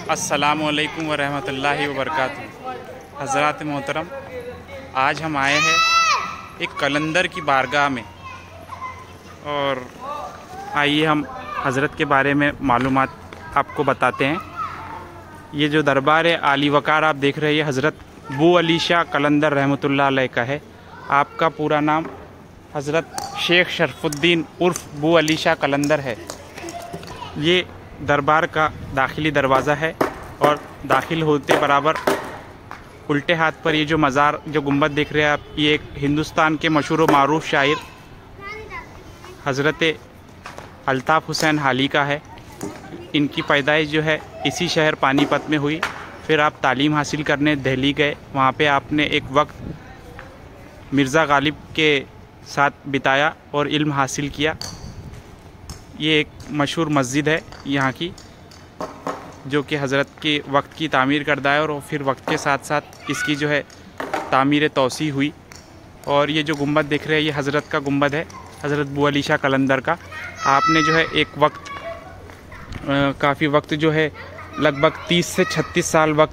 السلام علیکم ورحمۃ اللہ وبرکاتہ۔ حضرات محترم، آج ہم آئے ہیں ایک قلندر کی بارگاہ میں، اور آئیے ہم حضرت کے بارے میں معلومات آپ کو بتاتے ہیں۔ یہ جو دربار عالی وقار آپ دیکھ رہے ہیں، حضرت بو علی شاہ قلندر رحمۃ اللہ علیہ کا ہے۔ آپ کا پورا نام حضرت شیخ شرف الدین عرف بو علی شاہ قلندر ہے۔ یہ دربار کا داخلی دروازہ ہے، اور داخل ہوتے برابر الٹے ہاتھ پر یہ جو مزار، جو گنبد دیکھ رہے ہیں آپ، یہ ایک ہندوستان کے مشہور و معروف شاعر حضرت الطاف حسین حالی کا ہے۔ ان کی پیدائش جو ہے اسی شہر پانی پت میں ہوئی۔ پھر آپ تعلیم حاصل کرنے دہلی گئے، وہاں پہ آپ نے ایک وقت مرزا غالب کے ساتھ بتایا اور علم حاصل کیا۔ یہ ایک مشہور مسجد ہے یہاں کی، جو کہ حضرت کے وقت کی تعمیر کردہ ہے، اور پھر وقت کے ساتھ ساتھ اس کی جو ہے تعمیر توسیع ہوئی۔ اور یہ جو گنبد دیکھ رہے ہیں، یہ حضرت کا گنبد ہے، حضرت بو علی شاہ قلندر کا۔ آپ نے جو ہے ایک وقت کافی وقت جو ہے لگ بھگ 30 سے 36 سال وقت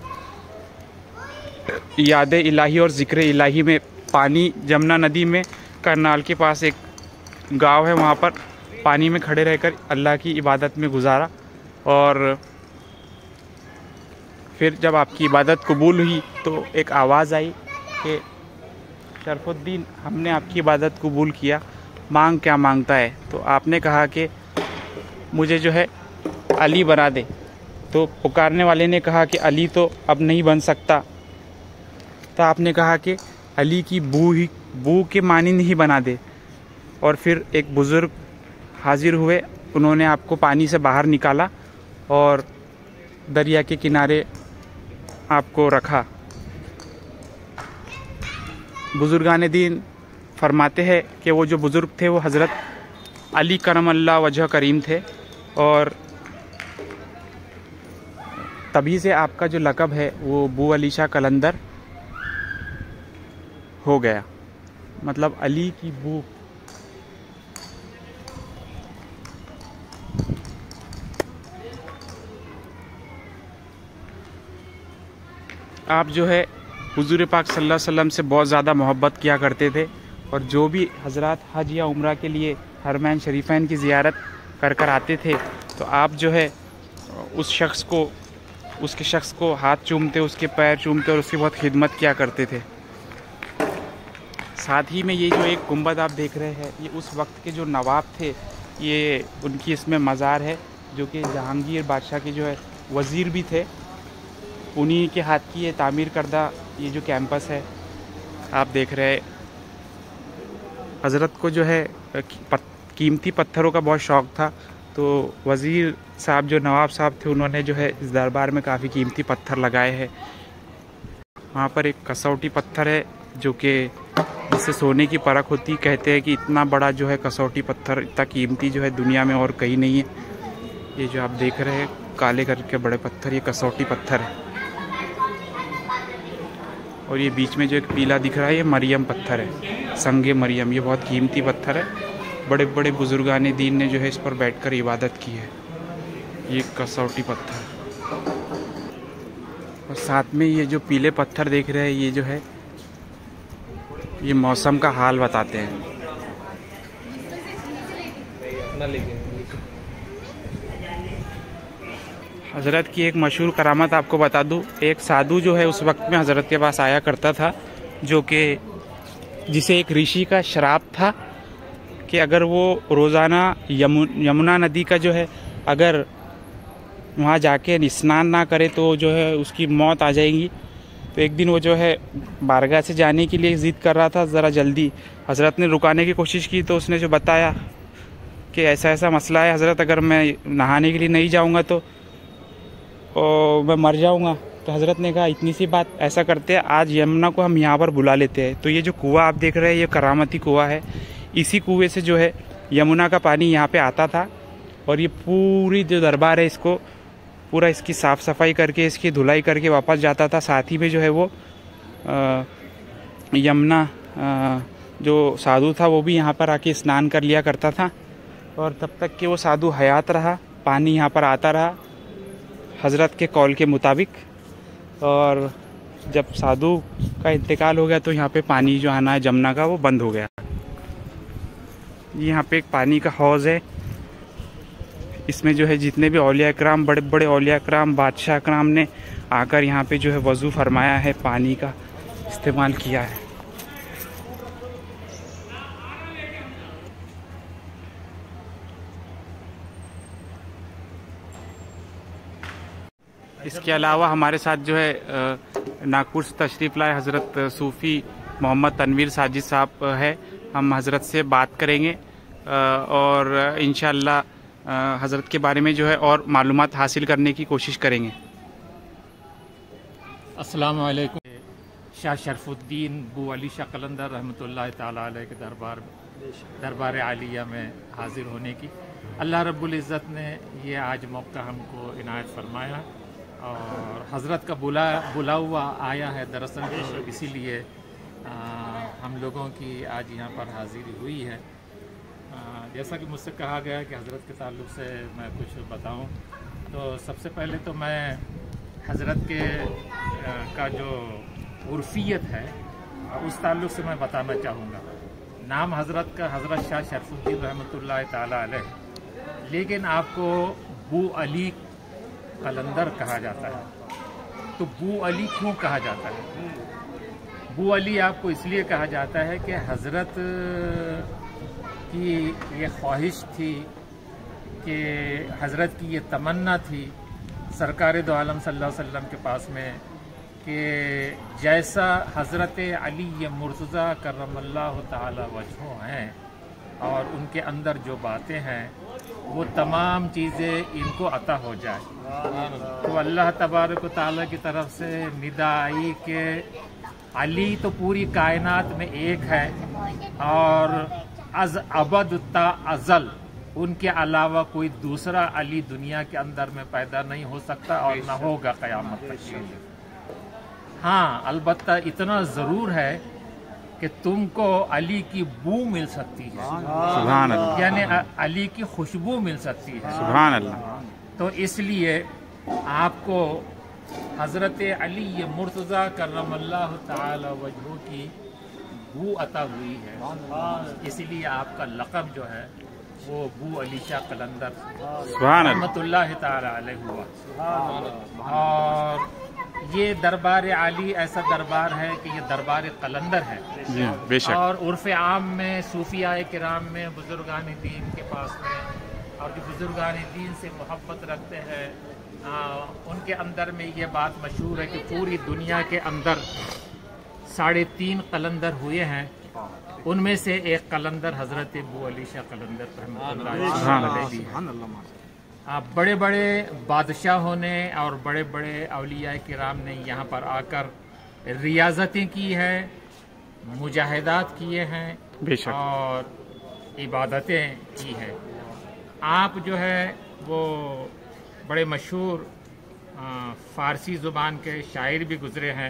یاد الہی اور ذکر الہی میں پانی، جمنا ندی میں کرنال کے پاس ایک گاؤں ہے، وہاں پر پانی میں کھڑے رہ کر اللہ کی عبادت میں گزارا۔ اور پھر جب آپ کی عبادت قبول ہوئی تو ایک آواز آئی کہ شرف الدین، ہم نے آپ کی عبادت قبول کیا، مانگ کیا مانگتا ہے؟ تو آپ نے کہا کہ مجھے جو ہے علی بنا دے۔ تو پکارنے والے نے کہا کہ علی تو اب نہیں بن سکتا۔ تو آپ نے کہا کہ علی کی بو کے مانند ہی بنا دے۔ اور پھر ایک بزرگ حاضر ہوئے، انہوں نے آپ کو پانی سے باہر نکالا اور دریا کے کنارے آپ کو رکھا۔ بزرگان دین فرماتے ہیں کہ وہ جو بزرگ تھے وہ حضرت علی کرم اللہ وجہ کریم تھے، اور تبھی سے آپ کا جو لقب ہے وہ بو علی شاہ قلندر ہو گیا، مطلب علی کی بو۔ آپ جو ہے حضور پاک صلی اللہ علیہ وسلم سے بہت زیادہ محبت کیا کرتے تھے، اور جو بھی حضرات حج یا عمرہ کے لیے حرمین شریفین کی زیارت کر آتے تھے، تو آپ جو ہے اس کے شخص کو ہاتھ چومتے، اس کے پیر چومتے، اور اس کی بہت خدمت کیا کرتے تھے۔ ساتھ ہی میں یہ جو ایک گنبد آپ دیکھ رہے ہیں، یہ اس وقت کے جو نواب تھے، یہ ان کی اس میں مزار ہے، جو کہ جہانگیر بادشاہ کے جو ہے وزیر بھی تھے، انہی کے ہاتھ کی یہ تعمیر کردہ یہ جو کیمپس ہے آپ دیکھ رہے ہیں۔ حضرت کو جو ہے قیمتی پتھروں کا بہت شوق تھا، تو وزیر صاحب جو نواب صاحب تھے، انہوں نے جو ہے اس دربار میں کافی قیمتی پتھر لگائے ہیں۔ وہاں پر ایک کسوٹی پتھر ہے، جو کہ جس سے سونے کی پرکھ ہوتی، کہتے ہیں کہ اتنا بڑا جو ہے کسوٹی پتھر، اتنا قیمتی جو ہے دنیا میں اور کہیں نہیں ہے۔ یہ جو آپ دیکھ رہے ہیں کالے کر کے بڑے پتھر، یہ کسوٹی پتھر ہے۔ اور یہ بیچ میں جو ایک پیلا دکھ رہا ہے، یہ مریم پتھر ہے، سنگ مریم۔ یہ بہت قیمتی پتھر ہے، بڑے بڑے بزرگان دین نے جو ہے اس پر بیٹھ کر عبادت کی ہے۔ یہ کسوٹی پتھر، اور ساتھ میں یہ جو پیلے پتھر دیکھ رہے ہیں، یہ جو ہے یہ موسم کا حال بتاتے ہیں۔ حضرت کی ایک مشہور کرامت آپ کو بتا دوں، ایک سادھو جو ہے اس وقت میں حضرت کے پاس آیا کرتا تھا، جو کہ جسے ایک رشی کا شراپ تھا کہ اگر وہ روزانہ یمنا ندی کا جو ہے اگر وہاں جا کے اسنان نہ کرے تو جو ہے اس کی موت آ جائے گی۔ تو ایک دن وہ جو ہے بارگاہ سے جانے کے لیے ضد کر رہا تھا ذرا جلدی، حضرت نے رکانے کی کوشش کی، تو اس نے جو بتایا کہ ایسا ایسا مسئلہ ہے حضرت، اگر میں نہانے کے لیے نہیں جاؤں گا تو میں مر جاؤں گا۔ تو حضرت نے کہا اتنی سی بات، ایسا کرتے ہیں آج یمنا کو ہم یہاں پر بلا لیتے ہیں۔ تو یہ جو کنواں آپ دیکھ رہے ہیں، یہ کرامتی کنواں ہے، اسی کنویں سے جو ہے یمنا کا پانی یہاں پہ آتا تھا، اور یہ پوری جو دربار ہے اس کو پورا اس کی صاف صفائی کر کے، اس کی دھلائی کر کے واپس جاتا تھا۔ ساتھ ہی میں جو ہے وہ یمنا جو سادھو تھا وہ بھی یہاں پر آ کے اسنان کر لیا کرتا تھا، اور تب تک کہ وہ سادھو حیات رہا، پانی یہاں پر آتا رہا۔ حضرت کے قول کے مطابق، اور جب سادھو کا انتقال ہو گیا تو یہاں پہ پانی جو آنا ہے جمنا کا وہ بند ہو گیا۔ یہاں پہ ایک پانی کا حوض ہے، اس میں جو ہے جتنے بھی اولیاء کرام، بڑے بڑے اولیاء کرام، بادشاہ کرام نے آ کر یہاں پہ جو ہے وضو فرمایا ہے، پانی کا استعمال کیا ہے۔ اس کے علاوہ ہمارے ساتھ جو ہے ناگپور سے تشریف لائے حضرت صوفی محمد تنویر ساجد صاحب ہے، ہم حضرت سے بات کریں گے اور انشاءاللہ حضرت کے بارے میں جو ہے اور معلومات حاصل کرنے کی کوشش کریں گے۔ السلام علیکم۔ شاہ شرف الدین بو علی شاہ قلندر رحمۃ اللہ تعالیٰ علیہ کے دربار عالیہ میں حاضر ہونے کی اللہ رب العزت نے یہ آج موقع ہم کو عنایت فرمایا، اور حضرت کا بلا ہوا آیا ہے دراصل، اسی لیے ہم لوگوں کی آج یہاں پر حاضری ہوئی ہے۔ جیسا کہ مجھ سے کہا گیا کہ حضرت کے تعلق سے میں کچھ بتاؤں، تو سب سے پہلے تو میں حضرت کا جو عرفیت ہے اس تعلق سے میں بتانا چاہوں گا۔ نام حضرت کا حضرت شاہ شرف الدین رحمۃ اللہ تعالیٰ علیہ، لیکن آپ کو بو علی قلندر کہا جاتا ہے۔ تو بو علی کیوں کہا جاتا ہے؟ بو علی آپ کو اس لیے کہا جاتا ہے کہ حضرت کی یہ خواہش تھی، کہ حضرت کی یہ تمنا تھی سرکار دو عالم صلی اللہ علیہ وسلم کے پاس میں، کہ جیسا حضرت علی مرتضیٰ کرم اللہ تعالی وجہہ ہیں اور ان کے اندر جو باتیں ہیں وہ تمام چیزیں ان کو عطا ہو جائے۔ تو اللہ تبارک و تعالیٰ کی طرف سے ندا آئی کہ علی تو پوری کائنات میں ایک ہے، اور از ابد تا ازل ان کے علاوہ کوئی دوسرا علی دنیا کے اندر میں پیدا نہیں ہو سکتا اور نہ ہوگا قیامت تک۔ ہاں البتہ اتنا ضرور ہے کہ تم کو علی کی بو مل سکتی ہے، سبحان اللہ، یعنی علی کی خوشبو مل سکتی ہے، سبحان اللہ۔ تو اس لیے آپ کو حضرت علی مرتضیٰ کرم اللہ تعالی وجہہ کی بو عطا ہوئی ہے، اسی لیے آپ کا لقب جو ہے وہ بو علی شاہ قلندر سبحان اللہ، رحمۃ اللہ تعالی علیہ ہوا۔ اور یہ دربار عالی ایسا دربار ہے کہ یہ دربار قلندر ہے، جی بے شک، اور عرف عام میں صوفیاء کرام میں بزرگان دین کے پاس میں، اور جو بزرگان دین سے محبت رکھتے ہیں ان کے اندر میں یہ بات مشہور ہے کہ پوری دنیا کے اندر 3.5 قلندر ہوئے ہیں، ان میں سے ایک قلندر حضرت بو علی شاہ قلندر رحمۃ اللہ علیہ۔ بڑے بڑے بادشاہوں نے اور بڑے بڑے اولیاء کرام نے یہاں پر آ کر ریاضتیں کی ہیں، مجاہدات کیے ہیں بے شک، اور عبادتیں کی ہیں۔ آپ جو ہے وہ بڑے مشہور فارسی زبان کے شاعر بھی گزرے ہیں،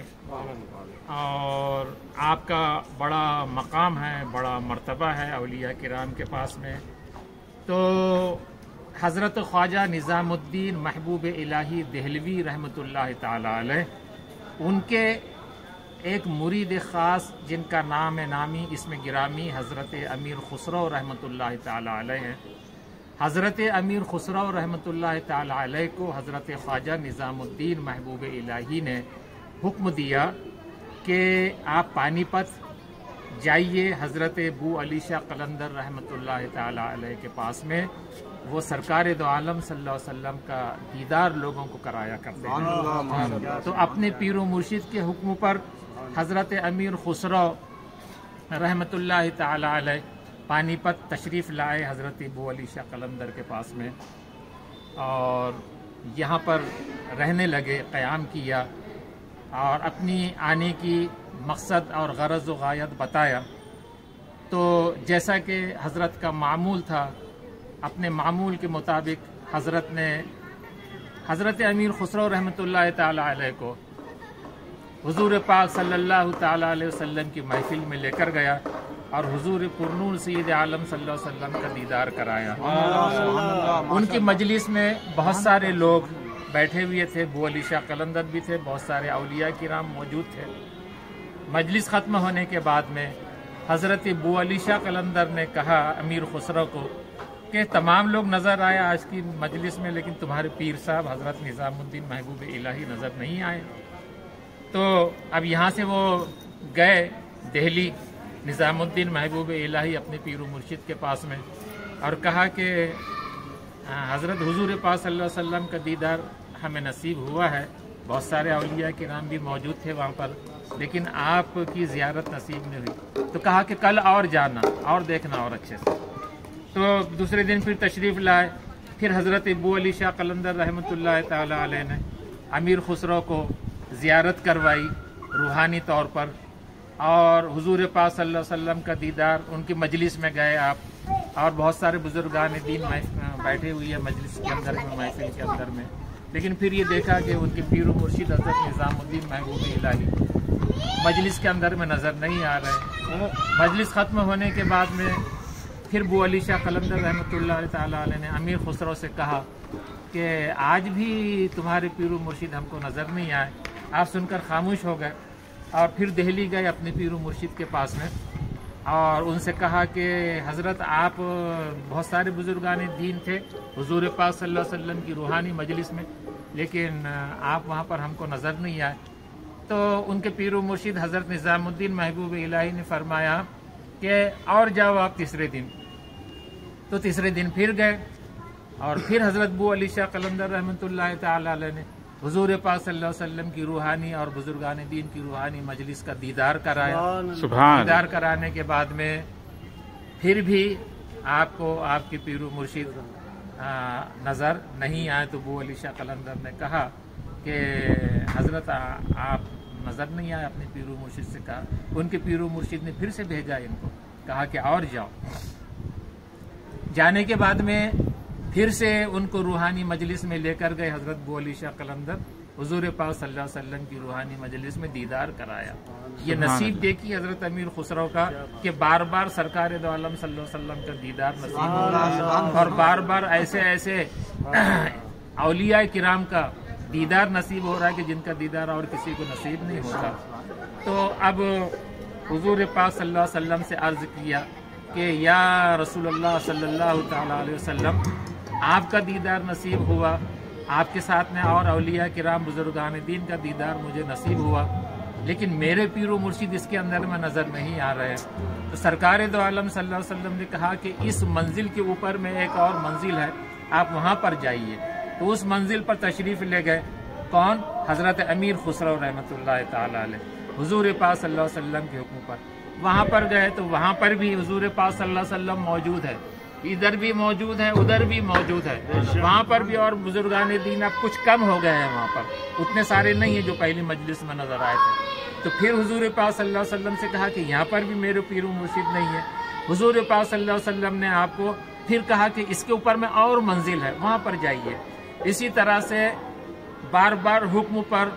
اور آپ کا بڑا مقام ہے، بڑا مرتبہ ہے اولیاء کرام کے پاس میں۔ تو حضرت خواجہ نظام الدین محبوب الہی دہلوی رحمۃ اللہ تعالی علیہ، ان کے ایک مرید خاص جن کا نام نامی اسم گرامی حضرت امیر خسرو رحمۃ اللہ تعالی علیہ ہے، حضرت امیر خسرو رحمۃ اللہ تعالی علیہ کو حضرت خواجہ نظام الدین محبوب الہی نے حکم دیا کہ آپ پانی پت جائیے حضرت بو علی شاہ قلندر رحمۃ اللہ تعالی علیہ کے پاس میں، وہ سرکار دو عالم صلی اللہ علیہ وسلم کا دیدار لوگوں کو کرایا کرتے ہیں۔ تو اپنے پیر و مرشد کے حکم پر حضرت امیر خسرو رحمۃ اللہ تعالی علیہ پانی پت تشریف لائے حضرت بو علی شاہ قلندر کے پاس میں، اور یہاں پر رہنے لگے، قیام کیا، اور اپنی آنے کی مقصد اور غرض و غایت بتایا۔ تو جیسا کہ حضرت کا معمول تھا، اپنے معمول کے مطابق حضرت نے حضرت امیر خسرو رحمۃ اللہ تعالی علیہ کو حضور پاک صلی اللہ تعالی علیہ وسلم کی محفل میں لے کر گیا، اور حضور پرنور سید عالم صلی اللہ علیہ وسلم کا دیدار کرایا۔ ان کی مجلس میں بہت سارے لوگ بیٹھے ہوئے تھے، ابو علی شاہ قلندر بھی تھے، بہت سارے اولیاء کرام موجود تھے۔ مجلس ختم ہونے کے بعد میں حضرت ابو علی شاہ قلندر نے کہا امیر خسرو کو کہ تمام لوگ نظر آئے آج کی مجلس میں، لیکن تمہارے پیر صاحب حضرت نظام الدین محبوب الہی نظر نہیں آئے۔ تو اب یہاں سے وہ گئے دہلی نظام الدین محبوب الہی اپنے پیر و مرشد کے پاس میں، اور کہا کہ حضرت حضور پاک صلی اللہ علیہ وسلم کا دیدار ہمیں نصیب ہوا ہے، بہت سارے اولیاء کرام بھی موجود تھے وہاں پر، لیکن آپ کی زیارت نصیب نہیں ہوئی۔ تو کہا کہ کل اور جانا اور دیکھنا اور اچھے سے۔ تو دوسرے دن پھر تشریف لائے، پھر حضرت ابو علی شاہ قلندر رحمۃ اللہ تعالی علیہ نے امیر خسرو کو زیارت کروائی روحانی طور پر، اور حضور پاک صلی اللہ علیہ وسلم کا دیدار، ان کی مجلس میں گئے آپ، اور بہت سارے بزرگان دین بیٹھے ہوئی ہے مجلس کے اندر میں، محفل کے اندر میں، لیکن پھر یہ دیکھا کہ ان کے پیر و مرشد حضرت نظام الدین محبوب الہی مجلس کے اندر میں نظر نہیں آ رہے۔ مجلس ختم ہونے کے بعد میں پھر ابو علی شاہ قلندر رحمۃ اللہ تعالیٰ علیہ نے امیر خسرو سے کہا کہ آج بھی تمہارے پیر و مرشد ہم کو نظر نہیں آئے۔ آپ سن کر خاموش ہو گئے، اور پھر دہلی گئے اپنے پیر و مرشد کے پاس میں، اور ان سے کہا کہ حضرت آپ بہت سارے بزرگان دین تھے حضور پاک صلی اللہ علیہ وسلم کی روحانی مجلس میں، لیکن آپ وہاں پر ہم کو نظر نہیں آئے۔ تو ان کے پیر و مرشد حضرت نظام الدین محبوب الہی نے فرمایا کہ اور جاؤ آپ تیسرے دن۔ تو تیسرے دن پھر گئے، اور پھر حضرت ابو علی شاہ قلندر رحمۃ اللہ تعالی علیہ نے حضور پاک صلی اللہ علیہ وسلم کی روحانی اور بزرگان دین کی روحانی مجلس کا دیدار کرایا۔ سبحان دیدار کرانے کے بعد میں پھر بھی آپ کو آپ کے پیر و مرشد نظر نہیں آئے، تو ابو علی شاہ قلندر نے کہا کہ حضرت آپ نظر نہیں آئے، اپنے پیر و مرشد سے کہا۔ ان کے پیر و مرشد نے پھر سے بھیجا ان کو، کہا کہ اور جاؤ۔ جانے کے بعد میں پھر سے ان کو روحانی مجلس میں لے کر گئے حضرت ابو علی شاہ قلندر، حضور پاک صلی اللہ علیہ وسلم کی روحانی مجلس میں دیدار کرایا۔ یہ نصیب دیکھی حضرت امیر خسرو کا کہ بار بار سرکار دو عالم صلی اللہ علیہ وسلم کا دیدار نصیب ہو رہا ہے، اور بار بار ایسے ایسے اولیاء کرام کا دیدار نصیب ہو رہا ہے کہ جن کا دیدار اور کسی کو نصیب نہیں ہوتا۔ تو اب حضور پاک صلی اللہ علیہ وسلم سے عرض کیا کہ یا رسول اللہ صلی اللہ تعالی علیہ وسلم، آپ کا دیدار نصیب ہوا، آپ کے ساتھ میں اور اولیاء کرام بزرگان دین کا دیدار مجھے نصیب ہوا، لیکن میرے پیر و مرشد اس کے اندر میں نظر نہیں آ رہے۔ تو سرکار دو عالم صلی اللہ علیہ وسلم نے کہا کہ اس منزل کے اوپر میں ایک اور منزل ہے، آپ وہاں پر جائیے۔ تو اس منزل پر تشریف لے گئے، کون؟ حضرت امیر خسرو رحمۃ اللہ تعالی علیہ، حضور پاک صلی اللہ علیہ وسلم کے حکم پر وہاں پر گئے۔ تو وہاں پر بھی حضور پاک صلی اللہ علیہ وسلم موجود ہے، ادھر بھی موجود ہے، ادھر بھی موجود ہے، وہاں پر بھی، اور بزرگان دین اب کچھ کم ہو گئے ہیں وہاں پر، اتنے سارے نہیں ہیں جو پہلی مجلس میں نظر آئے تھے۔ تو پھر حضور پاک صلی اللہ علیہ وسلم سے کہا کہ یہاں پر بھی میرے پیر و مرشد نہیں ہے۔ حضور پاک صلی اللہ علیہ وسلم نے آپ کو پھر کہا کہ اس کے اوپر میں اور منزل ہے، وہاں پر جائیے۔ اسی طرح سے بار بار حکم پر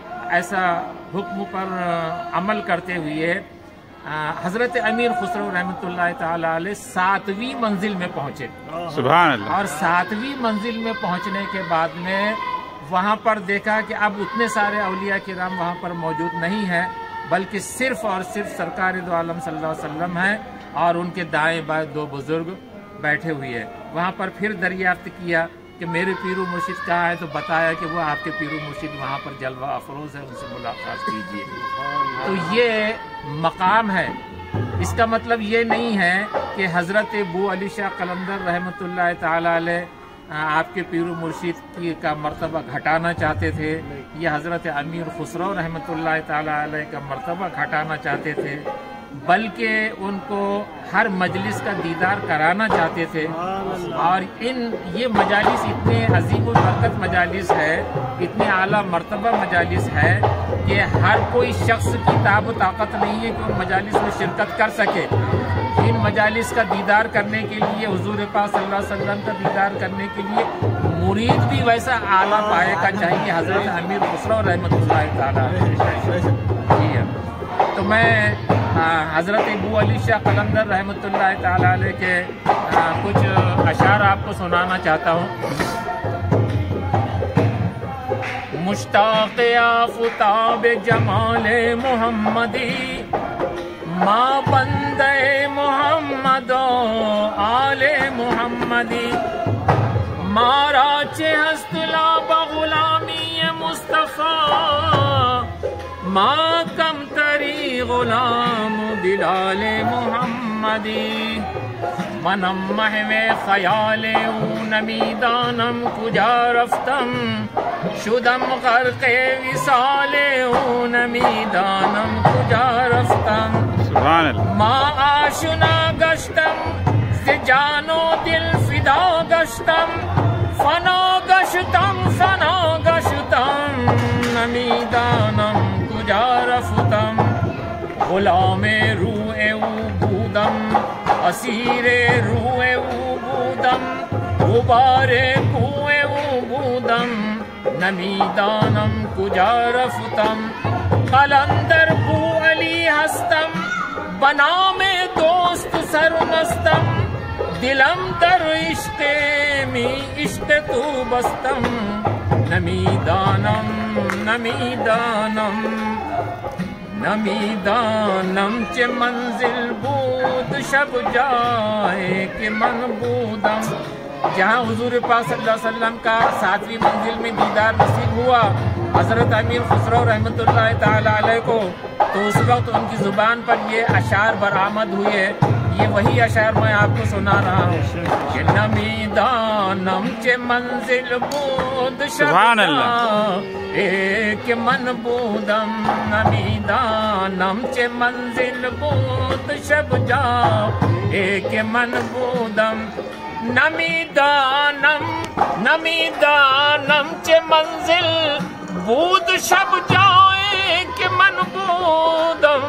عمل کرتے ہوئے حضرت امیر خسرو رحمۃ اللہ تعالی علیہ 7ویں منزل میں پہنچے۔ سبحان اللہ۔ اور 7ویں منزل میں پہنچنے کے بعد میں وہاں پر دیکھا کہ اب اتنے سارے اولیاء کرام وہاں پر موجود نہیں ہیں، بلکہ صرف اور صرف سرکار دو عالم صلی اللہ علیہ وسلم ہیں، اور ان کے دائیں بائیں 2 بزرگ بیٹھے ہوئے ہیں۔ وہاں پر پھر دریافت کیا کہ میرے پیر و مرشد کہاں ہے، تو بتایا کہ وہ آپ کے پیر و مرشد وہاں پر جلوہ افروز ہے، ان سے ملاقات کیجیے۔ تو یہ مقام ہے، اس کا مطلب یہ نہیں ہے کہ حضرت ابو علی شاہ قلندر رحمۃ اللہ تعالی علیہ آپ کے پیر و مرشد کا مرتبہ گھٹانا چاہتے تھے، یا حضرت امیر خسرو رحمۃ اللہ تعالی علیہ کا مرتبہ گھٹانا چاہتے تھے، بلکہ ان کو ہر مجلس کا دیدار کرانا چاہتے تھے۔ اور یہ مجالس اتنے عظیم البرکت مجالس ہے، اتنے اعلیٰ مرتبہ مجالس ہے کہ ہر کوئی شخص کی طاقت و طاقت نہیں ہے کہ ان مجالس میں شرکت کر سکے۔ ان مجالس کا دیدار کرنے کے لیے، حضور پاک صلی اللہ علیہ وسلم کا دیدار کرنے کے لیے مرید بھی ویسا اعلیٰ پائے کا چاہیے، حضرت امیر خسرو رحمۃ اللہ تعالیٰ۔ جی ہاں، تو میں حضرت ابو علی شاہ قلندر رحمۃ اللہ تعالی علیہ کے کچھ اشعار آپ کو سنانا چاہتا ہوں۔ مشتاق آفتاب جمال محمدی ماں بندے محمد و آل محمدی مارا چه هست لاب غلامی مصطفیٰ ما کم تری غلام بلال محمدی منم محو خیال او نمیدانم کجا رفتم شدم غرق وصال او نمیدانم کجا رفتم سبحان اللہ. ما آشنا گشتم ز جان و دل فدا گشتم فنا گشتم نمیدانم کجا رفتم غلام روح او بودم اسیر روح او بودم غبار کوه او بودم نمیدانم کجا رفتم قلندر بو علی هستم بنام دوست سرمستم دلم در عشق تو بستم نمیدانم چه منزل بود شب جائے کہ من بودم. جہاں حضور پاک صلی اللہ علیہ وسلم کا 7ویں منزل میں دیدار نصیب ہوا حضرت امیر خسرو رحمۃ اللہ تعالی علیہ کو، تو اس وقت ان کی زبان پر یہ اشعار برآمد ہوئے. یہ وہی اشعار میں آپ کو سنا رہا ہوں کہ نمیدانم چه منزل بود سبحان اللہ ایک من بودم نمیدانم چه منزل بود شب جا ایک من بودم نمیدانم چه منزل بود شب جائے کہ من بودم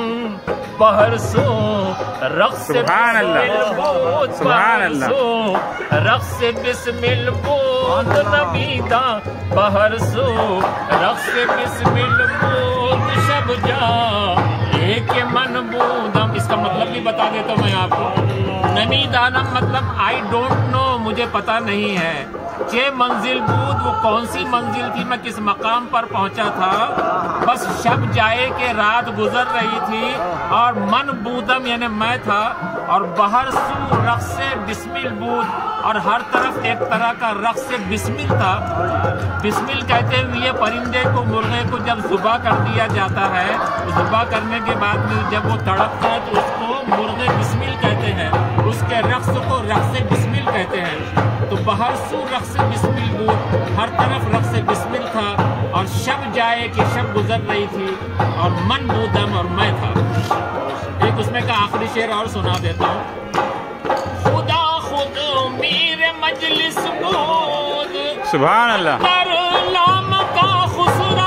بہر سو رقص سبحان اللہ بود سبحان اللہ رقص بسمل بود نمیدہ بہر سو رقص بسمل بود شب جا ایک من بودم. اس کا مطلب بھی بتا دیتا ہوں میں آپ کو. نمیدانم مطلب آئی ڈونٹ نو، مجھے پتا نہیں ہے. چھ منزل بود، وہ کون سی منزل تھی، میں کس مقام پر پہنچا تھا، بس شب جائے کہ رات گزر رہی تھی اور من بودم یعنی میں تھا، اور بہر سو رقص بسمل بود، اور ہر طرف ایک طرح کا رقص بسمل تھا. بسمل کہتے ہوئے پرندے کو، مرغے کو جب ذبح کر دیا جاتا ہے، ذبح کرنے کے بعد میں جب وہ تڑپتا ہے تو اس کو مرغ بسمل کہتے ہیں، اس کے رقص کو رقص بسمل کہتے ہیں. تو بہر سو رقص بسمل بود، ہر طرف رقص بسمل تھا، اور شب جائے کہ شب گزر رہی تھی، اور من بودم اور میں تھا. ایک اس میں کا آخری شعر اور سنا دیتا ہوں. خدا خود میر مجلس بود سبحان اللہ در لام کا خسرا،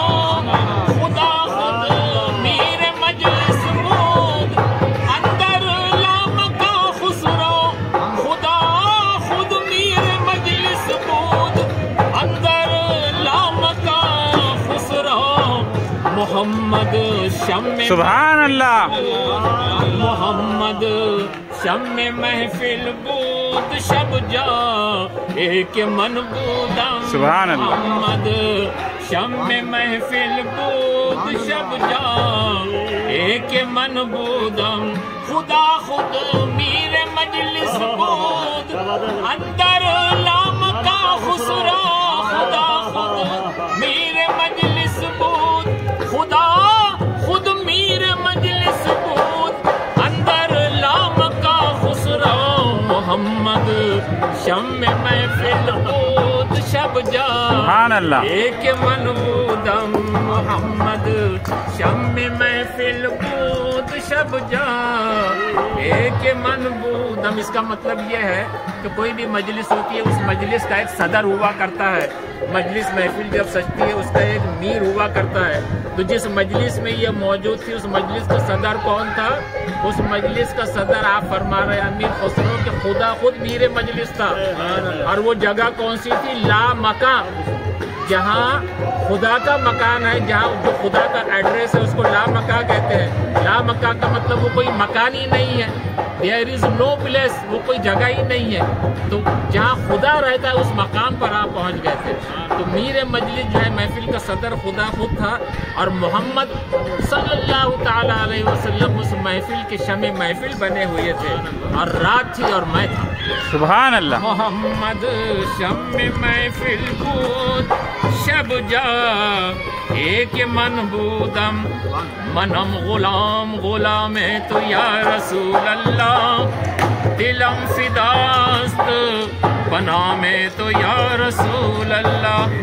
خدا خود میر مجلس بود اندر لام کا خسرا، خدا خود میر مجلس بود اندر لام کا خسرا. محمد شم سبحان اللہ محمد شم محفل بود شب جا ایک من بودم. سبحان اللہ محمد شم محفل بود شب جا ایک من بودم. خدا خود میر مجلس بود اندر لام کا خسرا، خدا خود میر مجلس بود، خدا خود میر مجلس بود اندر لام کا خسرا. محمد شم محفل بود شب جا سبحان اللہ ایک من بودم. محمد شم محفل بود شب جا ایک من بودم. اس کا مطلب یہ ہے کہ کوئی بھی مجلس ہوتی ہے، اس مجلس کا ایک صدر ہوا کرتا ہے. مجلس محفل جب سجتی ہے اس کا ایک میر ہوا کرتا ہے. تو جس مجلس میں یہ موجود تھی اس مجلس کا صدر کون تھا؟ اس مجلس کا صدر آپ فرما رہے ہیں امیر خسرو کہ خدا خود میر مجلس تھا. اور وہ جگہ کون سی تھی؟ لا مکان. جہاں خدا کا مکان ہے، جہاں جو خدا کا ایڈریس ہے اس کو لا مکہ کہتے ہیں۔ لا مکہ کا مطلب وہ کوئی مکان ہی نہیں ہے، دیئر از نو پلیس، وہ کوئی جگہ ہی نہیں ہے۔ تو جہاں خدا رہتا ہے اس مقام پر آپ پہنچ گئے تھے۔ تو میر مجلس جو ہے محفل کا صدر خدا خود تھا، اور محمد صلی اللہ تعالی علیہ وسلم اس محفل کے شمع محفل بنے ہوئے تھے، اور رات تھی اور میں تھا۔ سبحان اللہ۔ محمد شمع محفل بود شب جا ایک من بودم، منم غلام غلام تو یا رسول اللہ، دلم فداست بنا میں تو یا رسول اللہ،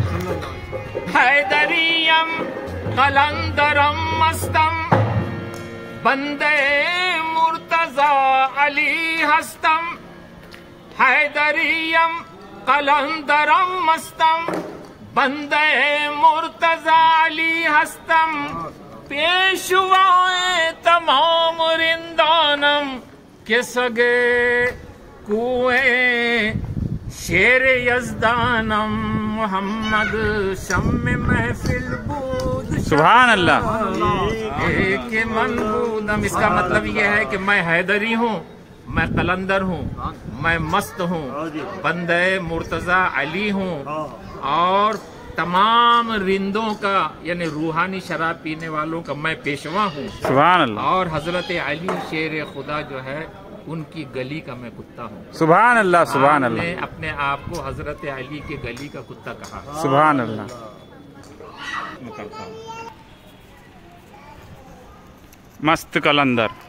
حیدریم قلندرم مستم، بندے مرتضی علی ہستم، حیدریم قلندرم مستم، بندے مرتضی علی ہستم، پیشوائے تمام رندانم، کے سگے کوئے شیر یزدانم، محمد شمع محفل بود سبحان اللہ۔ ایک من بودم، اس کا مطلب یہ ہے کہ میں حیدری ہوں، میں قلندر ہوں، میں مست ہوں، بندے مرتضی علی ہوں، اور تمام رندوں کا یعنی روحانی شراب پینے والوں کا میں پیشوا ہوں، سبحان اللہ۔ اور حضرت علی شیر خدا جو ہے ان کی گلی کا میں کتا ہوں۔ سبحان اللہ سبحان آپ نے اللہ اپنے آپ کو حضرت علی کے گلی کا کتا کہا۔ سبحان اللہ۔ مست قلندر۔